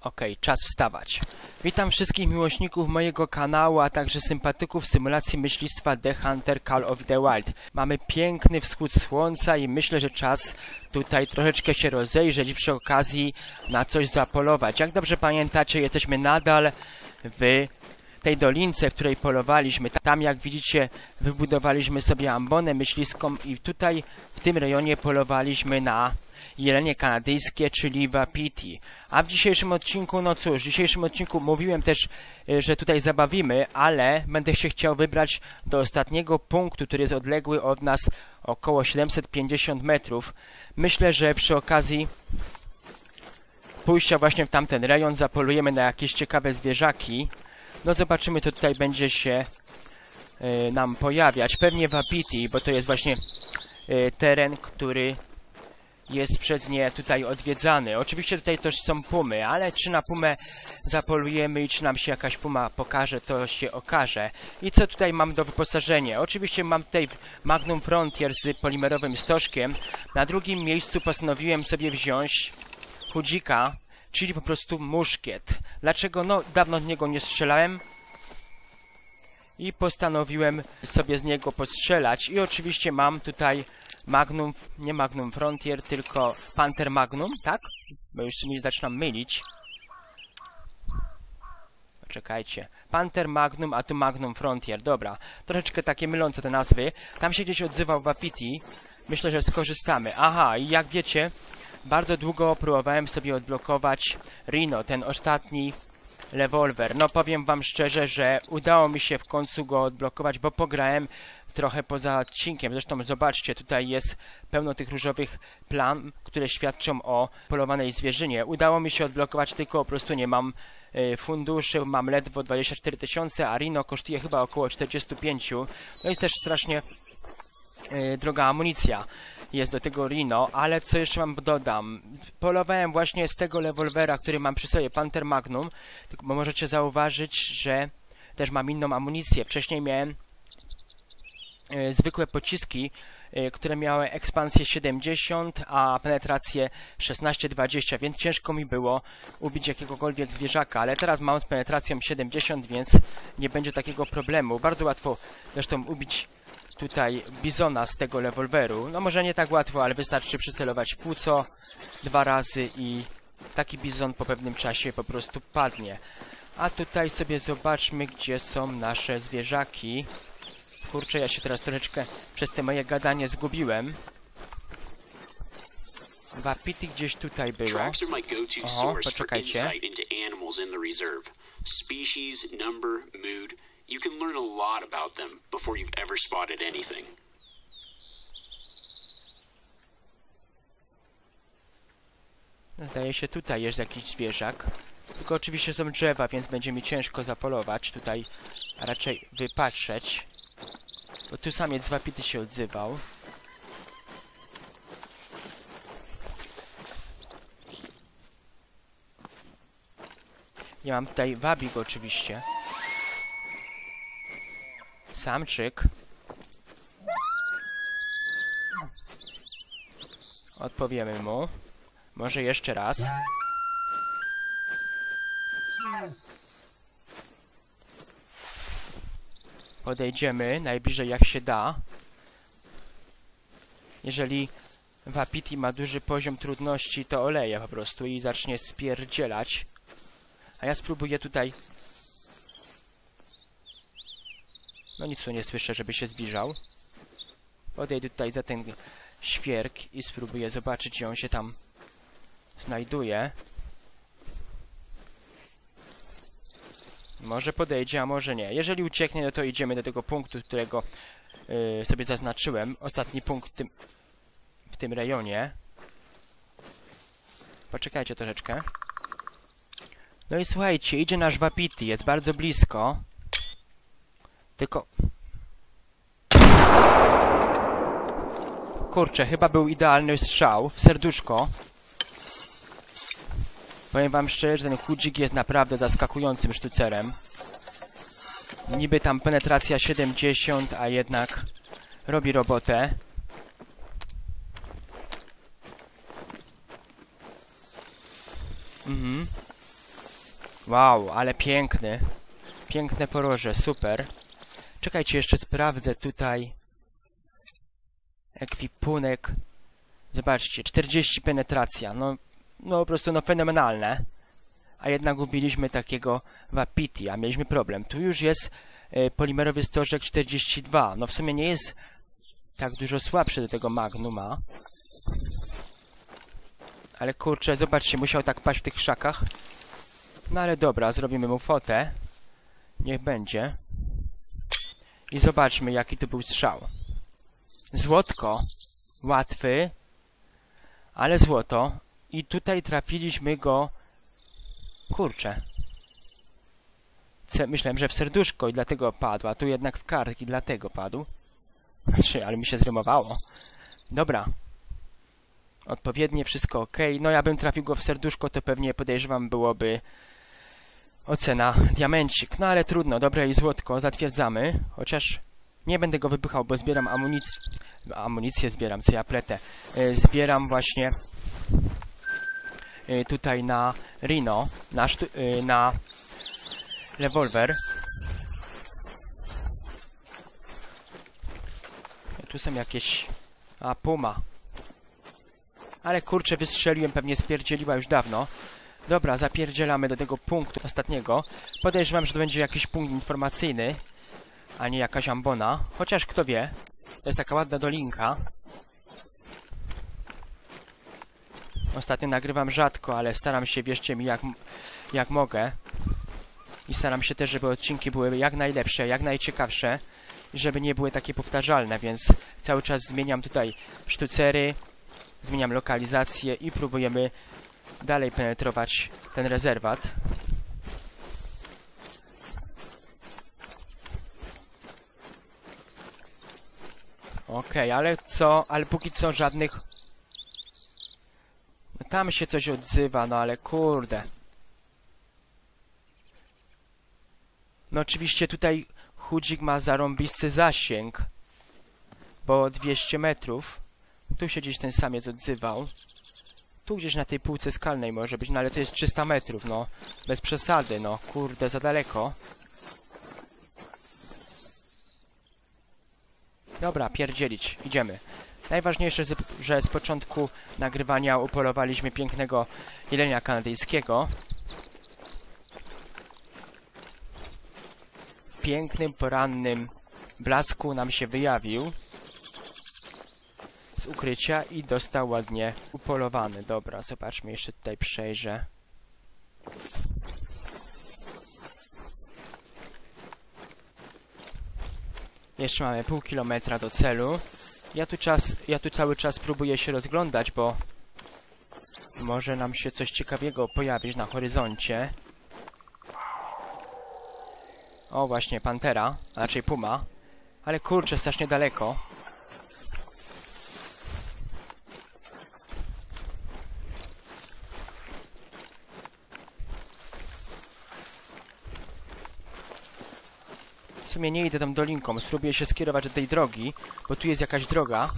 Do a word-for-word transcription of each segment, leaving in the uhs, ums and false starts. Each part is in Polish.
Okej, czas wstawać. Witam wszystkich miłośników mojego kanału, a także sympatyków symulacji myślistwa The Hunter Call of the Wild. Mamy piękny wschód słońca i myślę, że czas tutaj troszeczkę się rozejrzeć i przy okazji na coś zapolować. Jak dobrze pamiętacie, jesteśmy nadal w tej dolince, w której polowaliśmy. Tam, jak widzicie, wybudowaliśmy sobie ambonę myśliską i tutaj, w tym rejonie, polowaliśmy na jelenie kanadyjskie, czyli wapiti. A w dzisiejszym odcinku, no cóż, w dzisiejszym odcinku mówiłem też, że tutaj zabawimy, ale będę się chciał wybrać do ostatniego punktu, który jest odległy od nas około siedemset pięćdziesiąt metrów. Myślę, że przy okazji pójścia właśnie w tamten rejon zapolujemy na jakieś ciekawe zwierzaki. No zobaczymy, co tutaj będzie się y, nam pojawiać. Pewnie wapiti, bo to jest właśnie y, teren, który jest przez nie tutaj odwiedzany. Oczywiście tutaj też są pumy, ale czy na pumę zapolujemy i czy nam się jakaś puma pokaże, to się okaże. I co tutaj mam do wyposażenia? Oczywiście mam tutaj Magnum Frontier z polimerowym stożkiem. Na drugim miejscu postanowiłem sobie wziąć chudzika, czyli po prostu muszkiet. Dlaczego? No, dawno z niego nie strzelałem i postanowiłem sobie z niego postrzelać. I oczywiście mam tutaj Magnum, nie Magnum Frontier, tylko Panther Magnum, tak? Bo już mi zaczynam mylić. Czekajcie. Panther Magnum, a tu Magnum Frontier. Dobra, troszeczkę takie mylące te nazwy. Tam się gdzieś odzywał wapiti. Myślę, że skorzystamy. Aha, i jak wiecie, bardzo długo próbowałem sobie odblokować Rhino, ten ostatni rewolwer. No powiem wam szczerze, że udało mi się w końcu go odblokować, bo pograłem trochę poza odcinkiem. Zresztą zobaczcie, tutaj jest pełno tych różowych plam, które świadczą o polowanej zwierzynie. Udało mi się odblokować, tylko po prostu nie mam y, funduszy, mam ledwo dwadzieścia cztery tysiące, a Rhino kosztuje chyba około czterdzieści pięć. No jest też strasznie y, droga amunicja jest do tego Rhino, ale co jeszcze wam dodam? Polowałem właśnie z tego rewolwera, który mam przy sobie, Panther Magnum, tylko bo możecie zauważyć, że też mam inną amunicję. Wcześniej miałem y, zwykłe pociski, y, które miały ekspansję siedemdziesiąt, a penetrację szesnaście dwadzieścia, więc ciężko mi było ubić jakiegokolwiek zwierzaka, ale teraz mam z penetracją siedemdziesiąt, więc nie będzie takiego problemu. Bardzo łatwo zresztą ubić tutaj bizona z tego rewolweru. No może nie tak łatwo, ale wystarczy przycelować w płuco dwa razy i taki bizon po pewnym czasie po prostu padnie. A tutaj sobie zobaczmy, gdzie są nasze zwierzaki. Kurczę, ja się teraz troszeczkę przez te moje gadanie zgubiłem. Wapiti gdzieś tutaj były. Oho, poczekajcie. Species, number, mood. You can learn a lot about them before you've ever spotted anything. Zdaje się, tutaj jest jakiś zwierzak. Tylko oczywiście są drzewa, więc będzie mi ciężko zapolować. Tutaj raczej wypatrzeć. Bo tu samiec wapiti się odzywał. Ja mam tutaj wabik oczywiście. Samczyk. Odpowiemy mu. Może jeszcze raz. Podejdziemy najbliżej jak się da. Jeżeli wapiti ma duży poziom trudności, to oleje po prostu i zacznie spierdzielać. A ja spróbuję tutaj... No nic tu nie słyszę, żeby się zbliżał. Podejdę tutaj za ten świerk i spróbuję zobaczyć, gdzie on się tam znajduje. Może podejdzie, a może nie. Jeżeli ucieknie, no to idziemy do tego punktu, którego yy, sobie zaznaczyłem. Ostatni punkt w tym, w tym rejonie. Poczekajcie troszeczkę. No i słuchajcie, idzie nasz wapiti, jest bardzo blisko. Tylko... Kurczę, chyba był idealny strzał w serduszko. Powiem wam szczerze, że ten chudzik jest naprawdę zaskakującym sztucerem. Niby tam penetracja siedemdziesiąt, a jednak robi robotę. Mhm. Wow, ale piękny. Piękne poroże, super. Czekajcie, jeszcze sprawdzę tutaj. Ekwipunek. Zobaczcie, czterdzieści penetracja. No, no po prostu no fenomenalne. A jednak gubiliśmy takiego Wapiti, a mieliśmy problem. Tu już jest y, polimerowy stożek czterdzieści dwa. No w sumie nie jest tak dużo słabszy do tego Magnuma. Ale kurczę, zobaczcie, musiał tak paść w tych krzakach. No ale dobra, zrobimy mu fotę. Niech będzie. I zobaczmy, jaki to był strzał. Złotko. Łatwy. Ale złoto. I tutaj trafiliśmy go... Kurczę. Ce myślałem, że w serduszko i dlatego padł, a tu jednak w kark i dlatego padł. Znaczy, ale mi się zrymowało. Dobra. Odpowiednie, wszystko ok. No ja bym trafił go w serduszko, to pewnie podejrzewam byłoby ocena diamencik. No ale trudno, dobre i złotko, zatwierdzamy. Chociaż nie będę go wypychał, bo zbieram amunicję. Amunicję zbieram, co ja pletę. Yy, zbieram właśnie yy, tutaj na Rhino, na, yy, na rewolwer. Tu są jakieś... A, puma. Ale kurczę, wystrzeliłem, pewnie spierdzieliła już dawno. Dobra, zapierdzielamy do tego punktu ostatniego. Podejrzewam, że to będzie jakiś punkt informacyjny, a nie jakaś ambona. Chociaż kto wie. To jest taka ładna dolinka. Ostatnio nagrywam rzadko, ale staram się, wierzcie mi, jak, jak mogę. I staram się też, żeby odcinki były jak najlepsze, jak najciekawsze. I żeby nie były takie powtarzalne, więc cały czas zmieniam tutaj sztucery. Zmieniam lokalizację i próbujemy dalej penetrować ten rezerwat. Okej, okay, ale co? Ale póki co żadnych... No tam się coś odzywa, no ale kurde. No oczywiście tutaj chudzik ma zarąbisty zasięg. Bo dwieście metrów. Tu się gdzieś ten samiec odzywał. Tu gdzieś na tej półce skalnej może być, no ale to jest trzysta metrów, no. Bez przesady, no. Kurde, za daleko. Dobra, pierdzielić. Idziemy. Najważniejsze, że z początku nagrywania upolowaliśmy pięknego jelenia kanadyjskiego. W pięknym, porannym blasku nam się wyjawił z ukrycia i dostał ładnie upolowany. Dobra, zobaczmy, jeszcze tutaj przejrzę. Jeszcze mamy pół kilometra do celu. Ja tu, czas, ja tu cały czas próbuję się rozglądać, bo może nam się coś ciekawego pojawić na horyzoncie. O, właśnie, pantera, a raczej puma. Ale kurczę, strasznie daleko. W sumie nie idę tą dolinką, spróbuję się skierować do tej drogi, bo tu jest jakaś droga.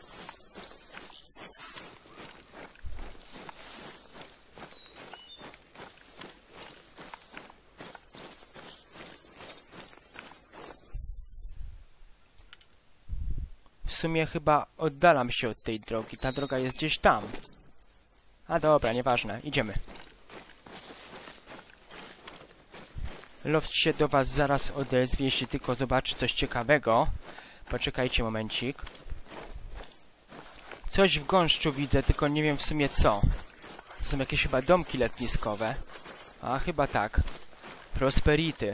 W sumie chyba oddalam się od tej drogi, ta droga jest gdzieś tam. A dobra, nieważne, idziemy. Loft się do was zaraz odezwie, jeśli tylko zobaczy coś ciekawego. Poczekajcie momencik. Coś w gąszczu widzę, tylko nie wiem w sumie co. To są jakieś chyba domki letniskowe. A, chyba tak. Prosperity.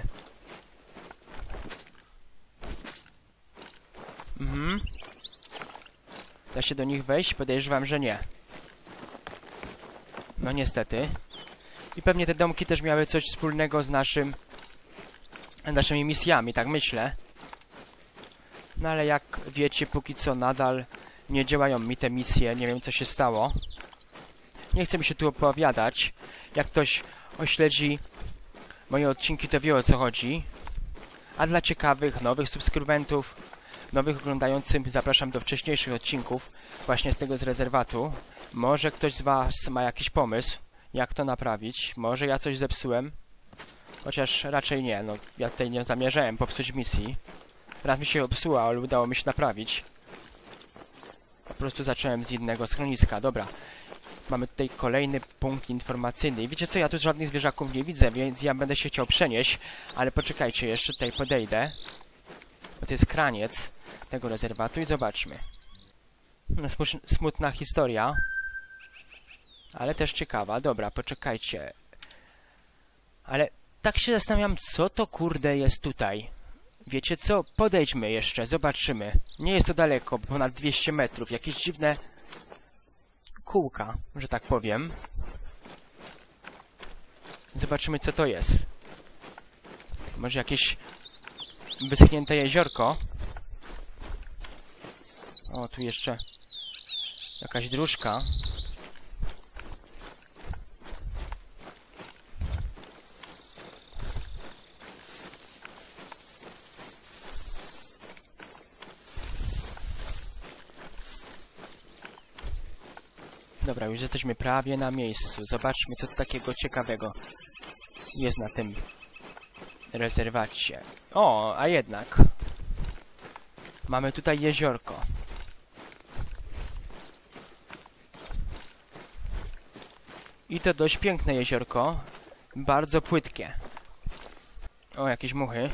Mhm. Da się do nich wejść? Podejrzewam, że nie. No niestety. I pewnie te domki też miały coś wspólnego z naszym... naszymi misjami, tak myślę. No ale jak wiecie, póki co nadal nie działają mi te misje, nie wiem co się stało. Nie chcę mi się tu opowiadać. Jak ktoś ośledzi moje odcinki, to wie o co chodzi. A dla ciekawych, nowych subskrybentów, nowych oglądających, zapraszam do wcześniejszych odcinków właśnie z tego z rezerwatu. Może ktoś z was ma jakiś pomysł, jak to naprawić. Może ja coś zepsułem. Chociaż raczej nie, no ja tutaj nie zamierzałem popsuć misji. Raz mi się obsuła, ale udało mi się naprawić. Po prostu zacząłem z innego schroniska, dobra. Mamy tutaj kolejny punkt informacyjny. I wiecie co, ja tu żadnych zwierzaków nie widzę, więc ja będę się chciał przenieść. Ale poczekajcie, jeszcze tutaj podejdę. Bo to jest kraniec tego rezerwatu i zobaczmy. No, smutna historia. Ale też ciekawa. Dobra, poczekajcie. Ale tak się zastanawiam, co to kurde jest tutaj. Wiecie co? Podejdźmy jeszcze, zobaczymy. Nie jest to daleko, ponad dwieście metrów. Jakieś dziwne kółka, że tak powiem. Zobaczymy, co to jest. Może jakieś wyschnięte jeziorko? O, tu jeszcze jakaś dróżka. Dobra, już jesteśmy prawie na miejscu. Zobaczmy, co tu takiego ciekawego jest na tym rezerwacie. O, a jednak. Mamy tutaj jeziorko. I to dość piękne jeziorko. Bardzo płytkie. O, jakieś muchy.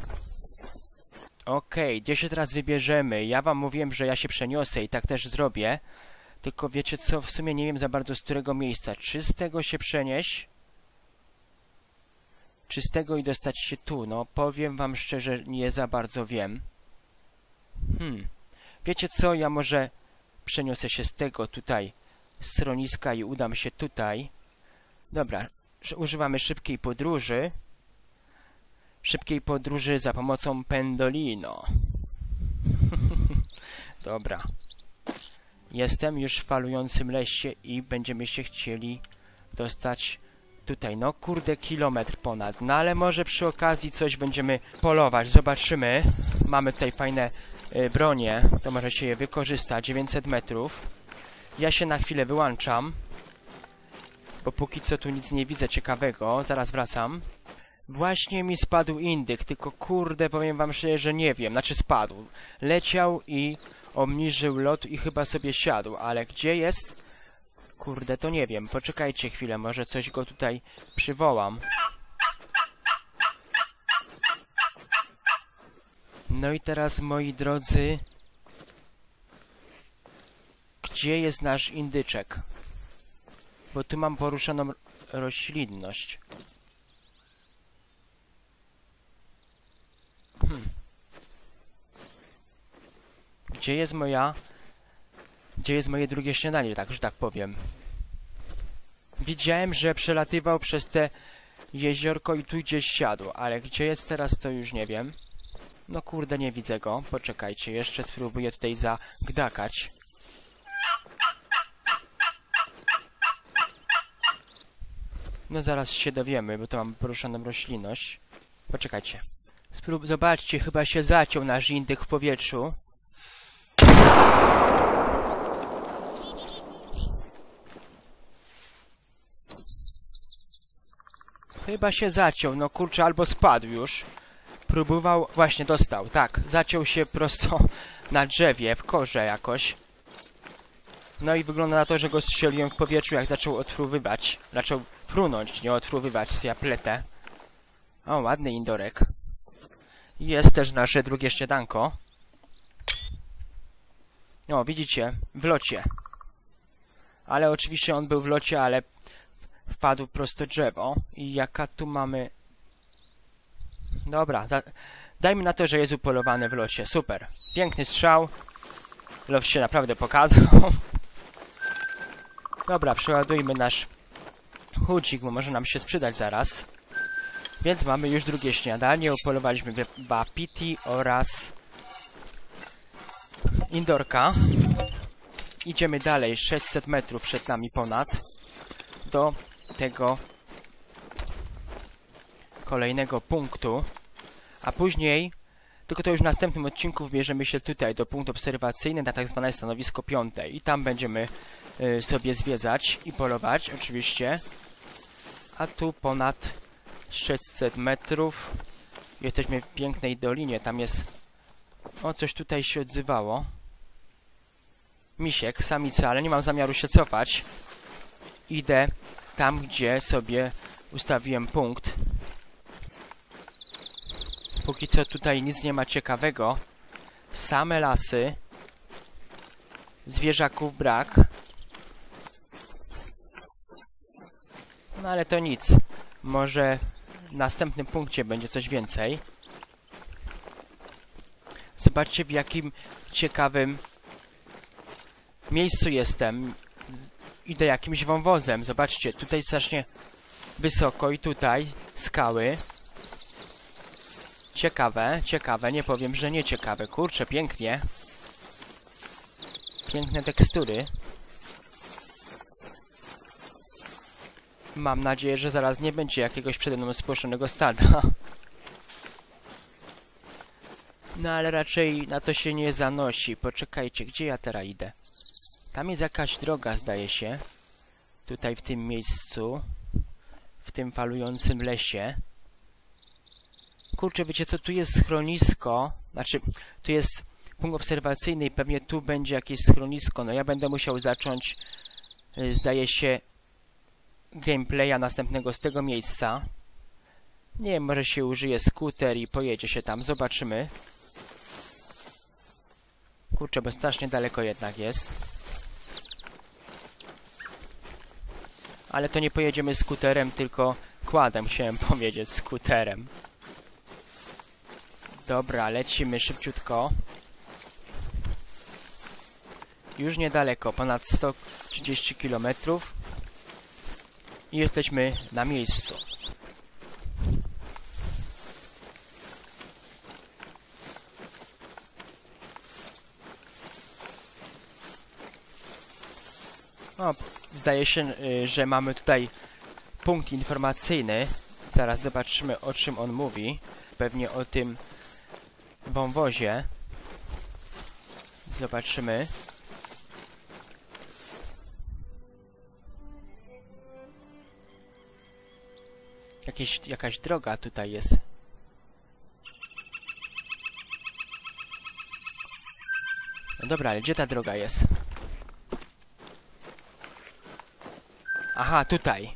Okej, okay, gdzie się teraz wybierzemy? Ja wam mówiłem, że ja się przeniosę i tak też zrobię. Tylko wiecie co, w sumie nie wiem za bardzo z którego miejsca. Czy z tego się przenieść? Czy z tego i dostać się tu? No, powiem wam szczerze, nie za bardzo wiem. Hmm. Wiecie co, ja może przeniosę się z tego tutaj schroniska i udam się tutaj. Dobra, używamy szybkiej podróży. Szybkiej podróży za pomocą Pendolino. Dobra. Jestem już w falującym lesie i będziemy się chcieli dostać tutaj. No kurde, kilometr ponad. No ale może przy okazji coś będziemy polować. Zobaczymy. Mamy tutaj fajne y, bronie. To może się je wykorzysta. dziewięćset metrów. Ja się na chwilę wyłączam. Bo póki co tu nic nie widzę ciekawego. Zaraz wracam. Właśnie mi spadł indyk. Tylko kurde, powiem wam szczerze, że nie wiem. Znaczy spadł. Leciał i obniżył lot i chyba sobie siadł, ale gdzie jest? Kurde, to nie wiem. Poczekajcie chwilę, może coś go tutaj przywołam. No i teraz, moi drodzy, gdzie jest nasz indyczek? Bo tu mam poruszoną roślinność. Hmm. Gdzie jest moja... Gdzie jest moje drugie śniadanie, tak, że tak powiem. Widziałem, że przelatywał przez te jeziorko i tu gdzieś siadł, ale gdzie jest teraz, to już nie wiem. No kurde, nie widzę go. Poczekajcie, jeszcze spróbuję tutaj zagdakać. No zaraz się dowiemy, bo to mam poruszoną roślinność. Poczekajcie. Sprób Zobaczcie, chyba się zaciął nasz indyk w powietrzu. Chyba się zaciął, no kurczę, albo spadł już. Próbował, właśnie dostał, tak. Zaciął się prosto na drzewie, w korze jakoś. No i wygląda na to, że go strzeliłem w powietrzu, jak zaczął odfruwywać. Zaczął frunąć, nie odfruwywać, z ja pletę. O, ładny indorek. Jest też nasze drugie śniadanko. O, widzicie, w locie. Ale oczywiście on był w locie, ale wpadł prosto drzewo. I jaka tu mamy... Dobra, dajmy na to, że jest upolowany w locie. Super. Piękny strzał. Lot się naprawdę pokazał. Dobra, przeładujmy nasz chudzik, bo może nam się sprzedać zaraz. Więc mamy już drugie śniadanie. Upolowaliśmy wapiti oraz indorka. Idziemy dalej. sześćset metrów przed nami ponad. Do tego kolejnego punktu. A później, tylko to już w następnym odcinku, wbierzemy się tutaj do punktu obserwacyjny na tak zwane stanowisko piąte. I tam będziemy y, sobie zwiedzać i polować oczywiście. A tu ponad sześćset metrów. Jesteśmy w pięknej dolinie. Tam jest... O, coś tutaj się odzywało. Misiek, samica, ale nie mam zamiaru się cofać. Idę tam, gdzie sobie ustawiłem punkt. Póki co tutaj nic nie ma ciekawego. Same lasy. Zwierzaków brak. No ale to nic. Może w następnym punkcie będzie coś więcej. Zobaczcie, w jakim ciekawym miejscu jestem. Idę jakimś wąwozem. Zobaczcie, tutaj strasznie wysoko i tutaj skały. Ciekawe, ciekawe. Nie powiem, że nie ciekawe. Kurczę, pięknie. Piękne tekstury. Mam nadzieję, że zaraz nie będzie jakiegoś przede mną spłoszonego stada. No ale raczej na to się nie zanosi. Poczekajcie, gdzie ja teraz idę? Tam jest jakaś droga, zdaje się. Tutaj w tym miejscu. W tym falującym lesie. Kurczę, wiecie co? Tu jest schronisko. Znaczy, tu jest punkt obserwacyjny i pewnie tu będzie jakieś schronisko. No ja będę musiał zacząć, zdaje się, gameplaya następnego z tego miejsca. Nie wiem, może się użyje skuter i pojedzie się tam. Zobaczymy. Kurczę, bo strasznie daleko jednak jest. Ale to nie pojedziemy skuterem, tylko quadem, chciałem powiedzieć, skuterem. Dobra, lecimy szybciutko. Już niedaleko, ponad sto trzydzieści kilometrów. I jesteśmy na miejscu. O, zdaje się, że mamy tutaj punkt informacyjny. Zaraz zobaczymy, o czym on mówi. Pewnie o tym wąwozie. Zobaczymy. Jakieś, jakaś droga tutaj jest. No dobra, ale gdzie ta droga jest? Aha, tutaj.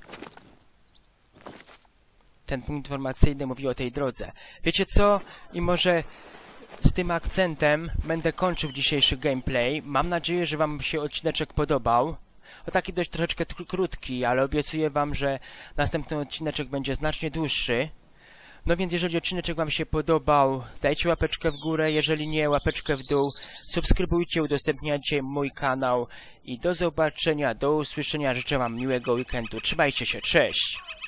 Ten punkt informacyjny mówi o tej drodze. Wiecie co? I może z tym akcentem będę kończył dzisiejszy gameplay. Mam nadzieję, że wam się odcineczek podobał. O taki dość troszeczkę krótki, ale obiecuję wam, że następny odcineczek będzie znacznie dłuższy. No więc jeżeli odcineczek wam się podobał, dajcie łapeczkę w górę, jeżeli nie, łapeczkę w dół. Subskrybujcie, udostępniajcie mój kanał i do zobaczenia, do usłyszenia. Życzę wam miłego weekendu. Trzymajcie się, cześć!